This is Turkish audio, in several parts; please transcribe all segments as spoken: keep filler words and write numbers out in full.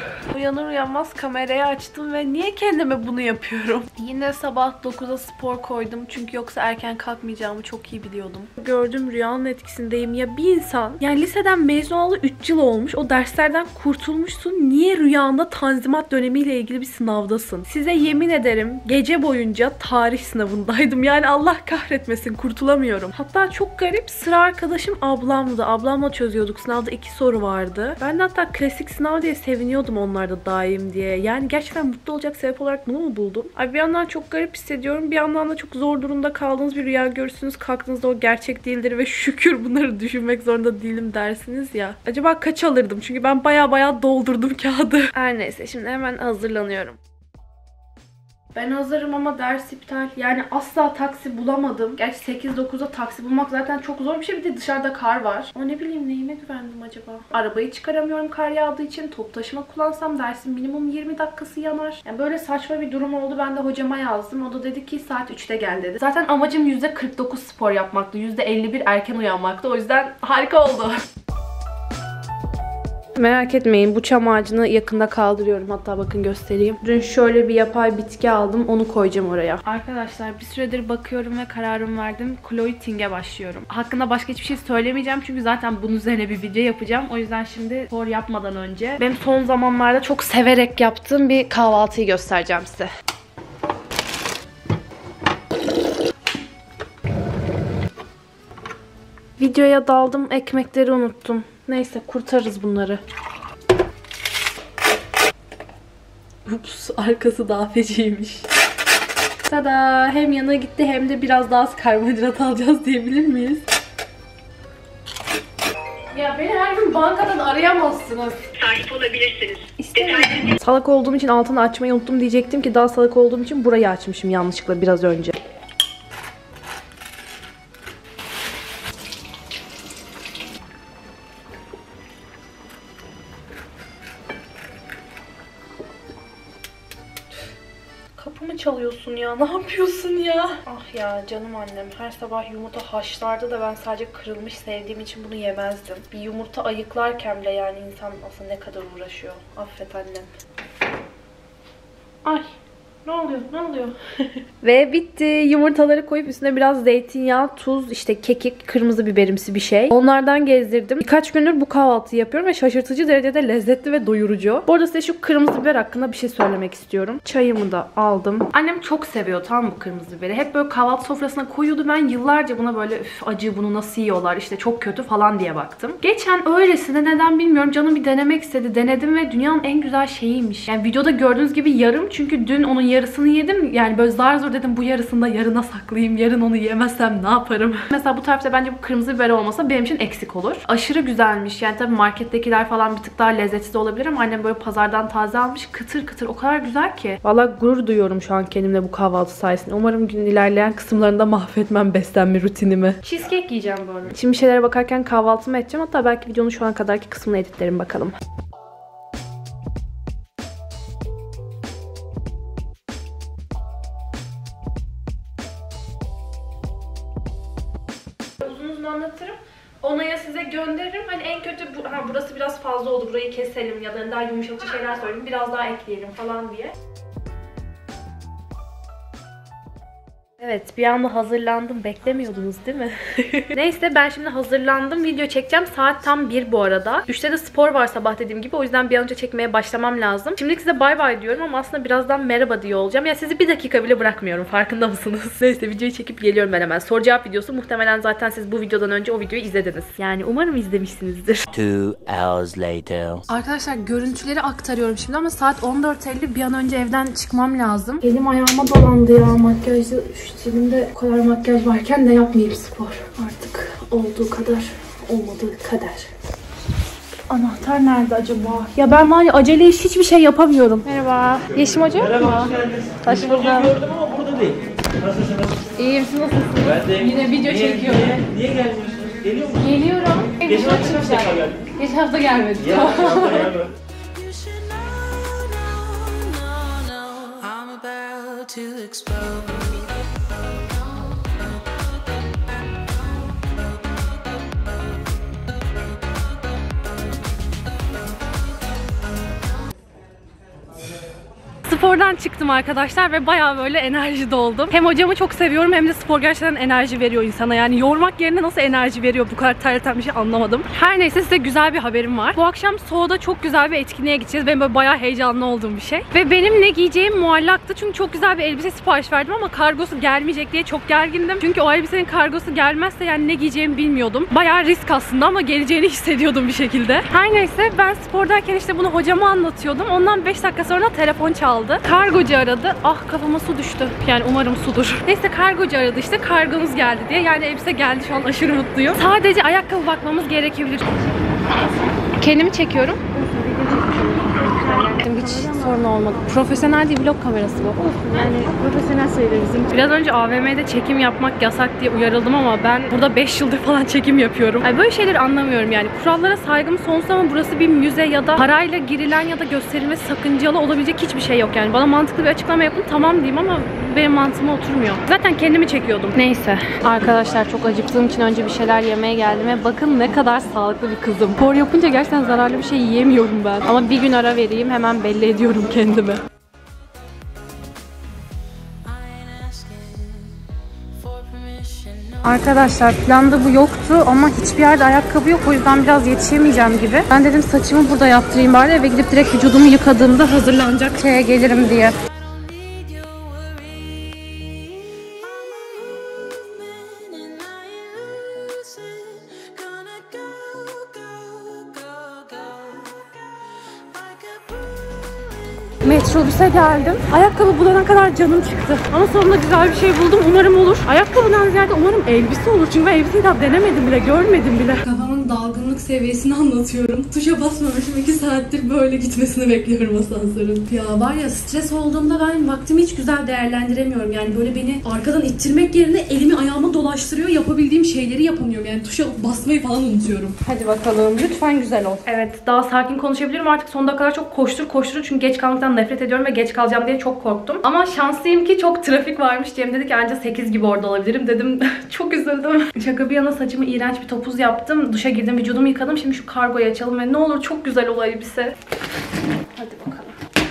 Uyanır uyanmaz kamerayı açtım ve niye kendime bunu yapıyorum? Yine sabah dokuza spor koydum çünkü yoksa erken kalkmayacağımı çok iyi biliyordum. Gördüğüm rüyanın etkisindeyim. Ya bir insan yani liseden mezun olalı üç yıl olmuş, o derslerden kurtulmuşsun, niye rüyanda tanzimat dönemiyle ilgili bir sınavdasın? Size yemin ederim gece boyunca tarih sınavındaydım. Yani Allah kahretmesin, kurtulamıyorum. Hatta çok garip, sıra arkadaşım ablamdı. Ablamla çözüyorduk. Sınavda iki soru vardı. Ben de hatta klasik sınav diye seviniyordum onlarda daim diye. Yani gerçekten mutlu olacak sebep olarak bunu mu buldum? Ay bir yandan çok garip hissediyorum. Bir yandan da çok zor durumda kaldığınız bir rüya görürsünüz. Kalktığınızda o gerçek değildir ve şükür bunları düşünmek zorunda değilim dersiniz ya. Acaba kaç alırdım? Çünkü ben baya baya doldurdum kağıdı. Her neyse, şimdi hemen hazırlanıyorum. Ben hazırım ama ders iptal. Yani asla taksi bulamadım. Gerçi sekiz dokuzda taksi bulmak zaten çok zor bir şey. Bir de dışarıda kar var. Ama ne bileyim, neyime güvendim acaba? Arabayı çıkaramıyorum kar yağdığı için. Top taşıma kullansam dersin minimum yirmi dakikası yanar. Yani böyle saçma bir durum oldu. Ben de hocama yazdım. O da dedi ki saat üçte gel dedi. Zaten amacım yüzde kırk dokuz spor yapmaktı. yüzde elli bir erken uyanmaktı. O yüzden harika oldu. Merak etmeyin, bu çam ağacını yakında kaldırıyorum. Hatta bakın göstereyim. Dün şöyle bir yapay bitki aldım. Onu koyacağım oraya. Arkadaşlar bir süredir bakıyorum ve kararımı verdim. Chloe Ting'e başlıyorum. Hakkında başka hiçbir şey söylemeyeceğim. Çünkü zaten bunun üzerine bir video yapacağım. O yüzden şimdi spor yapmadan önce benim son zamanlarda çok severek yaptığım bir kahvaltıyı göstereceğim size. Videoya daldım. Ekmekleri unuttum. Neyse, kurtarırız bunları. Ups, arkası daha feciymiş. Tada! Hem yana gitti hem de biraz daha az karbonhidrat alacağız diyebilir miyiz? Ya beni her gün bankadan arayamazsınız. Sahip olabilirsiniz. İstemiyorum. Salak olduğum için altını açmayı unuttum diyecektim ki daha salak olduğum için burayı açmışım yanlışlıkla biraz önce. Kapımı çalıyorsun ya. Ne yapıyorsun ya? Ah ya canım annem. Her sabah yumurta haşlardı da ben sadece kırılmış sevdiğim için bunu yemezdim. Bir yumurta ayıklarken bile yani insan aslında ne kadar uğraşıyor. Affet annem. Ay. Ne oluyor? Ne oluyor? Ve bitti. Yumurtaları koyup üstüne biraz zeytinyağı, tuz, işte kekik, kırmızı biberimsi bir şey. Onlardan gezdirdim. Birkaç gündür bu kahvaltıyı yapıyorum ve şaşırtıcı derecede lezzetli ve doyurucu. Bu arada size şu kırmızı biber hakkında bir şey söylemek istiyorum. Çayımı da aldım. Annem çok seviyor tam bu kırmızı biberi. Hep böyle kahvaltı sofrasına koyuyordu. Ben yıllarca buna böyle üf acı, bunu nasıl yiyorlar, işte çok kötü falan diye baktım. Geçen öylesine, neden bilmiyorum, canım bir denemek istedi. Denedim ve dünyanın en güzel şeyiymiş. Yani videoda gördüğünüz gibi yarım, çünkü dün onun yarısını yedim. Yani böyle zar zor dedim bu yarısını da yarına saklayayım. Yarın onu yemezsem ne yaparım? Mesela bu tarifte bence bu kırmızı biber olmasa benim için eksik olur. Aşırı güzelmiş. Yani tabii markettekiler falan bir tık daha lezzetsiz olabilir ama annem böyle pazardan taze almış. Kıtır kıtır, o kadar güzel ki. Vallahi gurur duyuyorum şu an kendimle bu kahvaltı sayesinde. Umarım günün ilerleyen kısımlarında mahvetmem beslenme rutinimi. Cheesecake yiyeceğim bu arada. Şimdi bir şeylere bakarken kahvaltımı edeceğim. Hatta belki videonun şu an kadarki kısmını editlerim bakalım. Anlatırım. Onaya size gönderirim. Hani en kötü bu, ha, burası biraz fazla oldu, burayı keselim ya da daha yumuşatıcı şeyler söyleyeyim, biraz daha ekleyelim falan diye. Evet, bir anda hazırlandım. Beklemiyordunuz değil mi? Neyse, ben şimdi hazırlandım. Video çekeceğim. Saat tam bir bu arada. üçte de spor var sabah dediğim gibi. O yüzden bir an önce çekmeye başlamam lazım. Şimdilik size bay bay diyorum ama aslında birazdan merhaba diyor olacağım. Ya sizi bir dakika bile bırakmıyorum. Farkında mısınız? Neyse, videoyu çekip geliyorum ben hemen. Soru cevap videosu. Muhtemelen zaten siz bu videodan önce o videoyu izlediniz. Yani umarım izlemişsinizdir. Two hours later. Arkadaşlar görüntüleri aktarıyorum şimdi ama saat on dört elli. Bir an önce evden çıkmam lazım. Elim ayağıma dolandı ya. Makyajlı üstümde o kadar makyaj varken de yapmayayım spor. Artık olduğu kadar, olmadığı kader. Anahtar nerede acaba? Ya ben var ya acele iş hiçbir şey yapamıyorum. Merhaba. Yeşim Hoca yok mu? Merhaba, hoş geldiniz. Hoş bulduk. Gördüm ama burada değil. Nasılsınız? İyiyim, siz nasılsınız? Ben de. Yine video niye, çekiyorum. Niye, niye gelmiyorsunuz? Geliyor musunuz? Geliyorum. Geçen hafta kaç defa geldin? Geçen hafta gelmedim. Ya, geçen hafta gelmedim. Spordan çıktım arkadaşlar ve bayağı böyle enerji doldum. Hem hocamı çok seviyorum hem de spor gerçekten enerji veriyor insana. Yani yormak yerine nasıl enerji veriyor bu kadar terleten bir şey anlamadım. Her neyse size güzel bir haberim var. Bu akşam Soğu'da çok güzel bir etkinliğe gideceğiz. Benim böyle bayağı heyecanlı olduğum bir şey. Ve benim ne giyeceğim muallaktı. Çünkü çok güzel bir elbise sipariş verdim ama kargosu gelmeyecek diye çok gergindim. Çünkü o elbisenin kargosu gelmezse yani ne giyeceğimi bilmiyordum. Bayağı risk aslında ama geleceğini hissediyordum bir şekilde. Her neyse ben spordayken işte bunu hocama anlatıyordum. Ondan beş dakika sonra telefon çaldı. Kargocu aradı. Ah kafama su düştü. Yani umarım sudur. Neyse kargocu aradı işte kargonuz geldi diye. Yani elbise geldi şu an aşırı mutluyum. Sadece ayakkabı bakmamız gerekebilir. Kendimi çekiyorum. Hiç sorun olmadı. Profesyonel değil, vlog kamerası bu. Olsun yani profesyonel sayılır bizim. Biraz önce A V M'de çekim yapmak yasak diye uyarıldım ama ben burada beş yıldır falan çekim yapıyorum. Yani böyle şeyleri anlamıyorum yani. Kurallara saygım sonsuz ama burası bir müze ya da parayla girilen ya da gösterilmesi sakıncalı olabilecek hiçbir şey yok yani. Bana mantıklı bir açıklama yapın tamam diyeyim ama benim mantığıma oturmuyor. Zaten kendimi çekiyordum. Neyse. Arkadaşlar çok acıktığım için önce bir şeyler yemeye geldim ve bakın ne kadar sağlıklı bir kızım. Spor yapınca gerçekten zararlı bir şey yiyemiyorum ben. Ama bir gün ara vereyim hemen belli ediyorum kendimi. Arkadaşlar planda bu yoktu ama hiçbir yerde ayakkabı yok o yüzden biraz yetişemeyeceğim gibi. Ben dedim saçımı burada yaptırayım bari eve gidip direkt vücudumu yıkadığımda hazırlanacak şeye gelirim diye. Metrobüse geldim. Ayakkabı bulana kadar canım çıktı. Ama sonunda güzel bir şey buldum. Umarım olur. Ayakkabıdan ziyade umarım elbise olur. Çünkü ben elbiseyi daha denemedim bile, görmedim bile. Kafamın dalgınlık seviyesini anlatıyorum. Tuşa basmamışım. iki saattir böyle gitmesini bekliyorum asansörün. Ya var ya stres olduğumda ben vaktimi hiç güzel değerlendiremiyorum. Yani böyle beni arkadan ittirmek yerine elimi ayağıma dolaştırıyor. Yapabildiğim şeyleri yapamıyorum. Yani tuşa basmayı falan unutuyorum. Hadi bakalım. Lütfen güzel ol. Evet daha sakin konuşabilirim. Artık son dakikalar çok koştur koştur. Çünkü geç kalmaktan nefret ediyorum ve geç kalacağım diye çok korktum. Ama şanslıyım ki çok trafik varmış. Cem dedi ki ancak sekiz gibi orada olabilirim dedim. Çok üzüldüm. Şaka bir yana saçımı iğrenç bir topuz yaptım. Duşa girdim, vücudumu yıkadım. Şimdi şu kargoyu açalım ve ne olur çok güzel ol elbise. Hadi bakalım.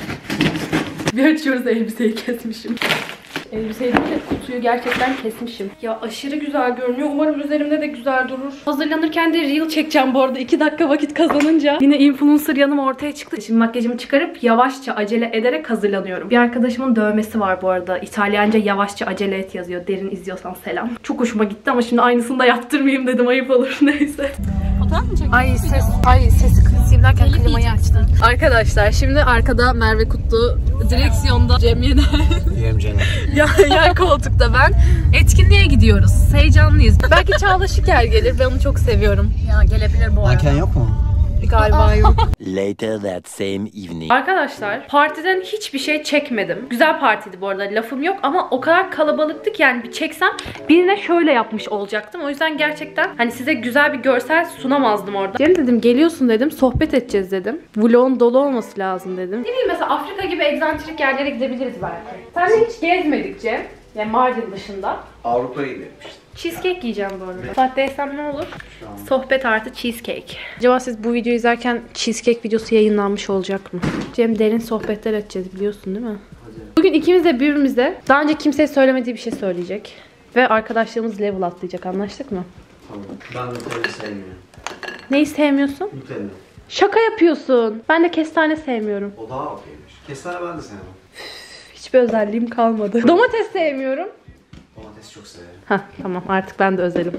Bir açıyoruz elbiseyi kesmişim. Elbiseyi değil de kutuyu gerçekten kesmişim. Ya aşırı güzel görünüyor. Umarım üzerimde de güzel durur. Hazırlanırken de reel çekeceğim bu arada. iki dakika vakit kazanınca. Yine influencer yanım ortaya çıktı. Şimdi makyajımı çıkarıp yavaşça acele ederek hazırlanıyorum. Bir arkadaşımın dövmesi var bu arada. İtalyanca yavaşça acele et yazıyor. Derin izliyorsan selam. Çok hoşuma gitti ama şimdi aynısını da yaptırmayayım dedim. Ayıp olur. Neyse. Fotoğraf mı çekiyorsun? Ay ses, ay sesi kısayım derken klimayı açtın. Arkadaşlar şimdi arkada Merve Kutlu, direksiyonda Cem Yener. Cem Yener. Ya, yan koltukta ben. Etkinliğe gidiyoruz. Heyecanlıyız. Belki Çağla Şikel gelir. Ben onu çok seviyorum. Ya gelebilir bu arada. Manken yok mu? Galiba yok. Later that same evening. Arkadaşlar partiden hiçbir şey çekmedim. Güzel partiydi bu arada, lafım yok ama o kadar kalabalıktık yani bir çeksem birine şöyle yapmış olacaktım. O yüzden gerçekten hani size güzel bir görsel sunamazdım orada. Cem dedim geliyorsun dedim, sohbet edeceğiz dedim. Vlogun dolu olması lazım dedim. Ne bileyim mesela Afrika gibi egzantrik yerlere gidebiliriz belki. Sen de hiç gezmedik Cem. Yani Mardin dışında. Avrupa'ya gitmiştim. Cheesecake yiyeceğim bu arada. Fatih yesem ne olur? Sohbet artı cheesecake. Acaba siz bu videoyu izlerken cheesecake videosu yayınlanmış olacak mı? Cem derin sohbetler edeceğiz biliyorsun değil mi? Bugün ikimiz de birbirimize daha önce kimseye söylemediği bir şey söyleyecek. Ve arkadaşlığımız level atlayacak, anlaştık mı? Tamam. Ben Nutella sevmiyorum. Neyi sevmiyorsun? Nutella. Şaka yapıyorsun. Ben de kestane sevmiyorum. O daha okeymiş. Kestane ben de sevmem. Hiçbir özelliğim kalmadı. Domates sevmiyorum. Domates çok severim. Hah tamam artık ben de özelim.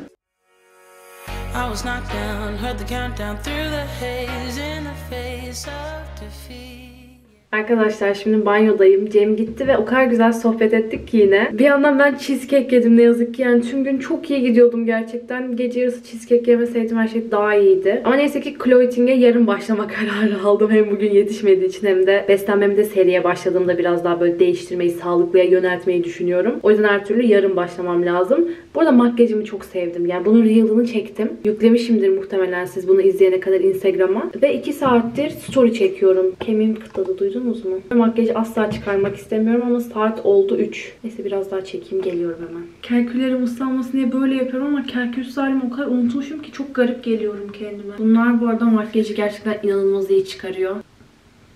I was knocked down, heard the countdown through the haze in the face of defeat. Arkadaşlar şimdi banyodayım. Cem gitti ve o kadar güzel sohbet ettik ki yine. Bir yandan ben cheesecake yedim ne yazık ki. Yani tüm gün çok iyi gidiyordum gerçekten. Gece yarısı cheesecake yemeseydim her şey daha iyiydi. Ama neyse ki Clothing'e yarın başlama kararı aldım. Hem bugün yetişmediği için hem de beslenmemi de seriye başladığımda biraz daha böyle değiştirmeyi, sağlıklıya yöneltmeyi düşünüyorum. O yüzden her türlü yarın başlamam lazım. Bu arada makyajımı çok sevdim. Yani bunun reel'ını çektim. Yüklemişimdir muhtemelen siz bunu izleyene kadar Instagram'a. Ve iki saattir story çekiyorum. Kemiğim kıtladı, duydunuz mu? Makyajı asla çıkarmak istemiyorum ama saat oldu üç. Neyse biraz daha çekeyim, geliyorum hemen. Kerküllerim ıslanmasın diye böyle yapıyorum ama kerkülsüz halimi o kadar unutmuşum ki çok garip geliyorum kendime. Bunlar bu arada makyajı gerçekten inanılmaz iyi çıkarıyor.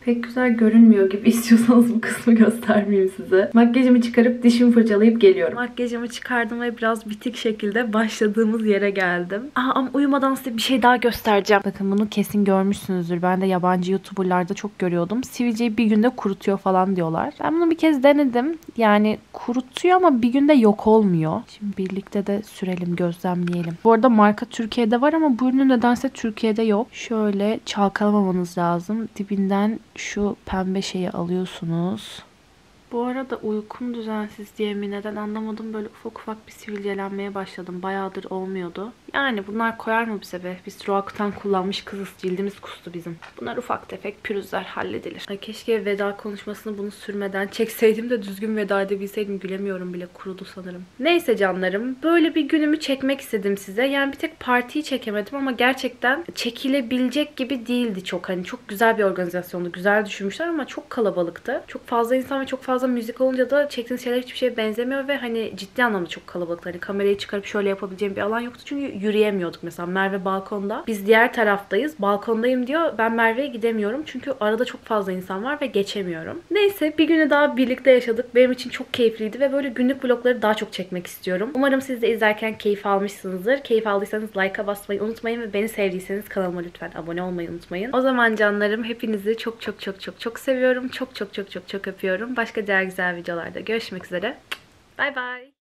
pek güzel görünmüyor gibi. İstiyorsanız bu kısmı göstermeyeyim size. Makyajımı çıkarıp dişimi fırçalayıp geliyorum. Makyajımı çıkardım ve biraz bitik şekilde başladığımız yere geldim. Aa, ama uyumadan size bir şey daha göstereceğim. Bakın bunu kesin görmüşsünüzdür. Ben de yabancı YouTuber'larda çok görüyordum. Sivilceyi bir günde kurutuyor falan diyorlar. Ben bunu bir kez denedim. Yani kurutuyor ama bir günde yok olmuyor. Şimdi birlikte de sürelim, gözlemleyelim. Bu arada marka Türkiye'de var ama bu ürünün nedense Türkiye'de yok. Şöyle çalkalamamanız lazım. Dibinden şu pembe şeyi alıyorsunuz. Bu arada uykum düzensiz diye mi neden anlamadım. Böyle ufak ufak bir sivilcelenmeye başladım. Bayağıdır olmuyordu. Yani bunlar koyar mı bize be? Biz Roaccutane kullanmış kızız. Cildimiz kustu bizim. Bunlar ufak tefek pürüzler, halledilir. Ay, keşke veda konuşmasını bunu sürmeden çekseydim de düzgün veda edebilseydim. Gülemiyorum bile, kurudu sanırım. Neyse canlarım. Böyle bir günümü çekmek istedim size. Yani bir tek partiyi çekemedim ama gerçekten çekilebilecek gibi değildi çok. Hani çok güzel bir organizasyondu. Güzel düşünmüşler ama çok kalabalıktı. Çok fazla insan ve çok fazla müzik olunca da çektiğiniz şeyler hiçbir şeye benzemiyor ve hani ciddi anlamda çok kalabalık. Hani kamerayı çıkarıp şöyle yapabileceğim bir alan yoktu çünkü yürüyemiyorduk. Mesela Merve balkonda. Biz diğer taraftayız. Balkondayım diyor. Ben Merve'ye gidemiyorum çünkü arada çok fazla insan var ve geçemiyorum. Neyse, bir günü daha birlikte yaşadık. Benim için çok keyifliydi ve böyle günlük vlogları daha çok çekmek istiyorum. Umarım siz de izlerken keyif almışsınızdır. Keyif aldıysanız like'a basmayı unutmayın ve beni sevdiyseniz kanalıma lütfen abone olmayı unutmayın. O zaman canlarım, hepinizi çok çok çok çok çok seviyorum. Çok çok çok çok çok öpüyorum. Başka diğer güzel videolarda görüşmek üzere. Bye bye.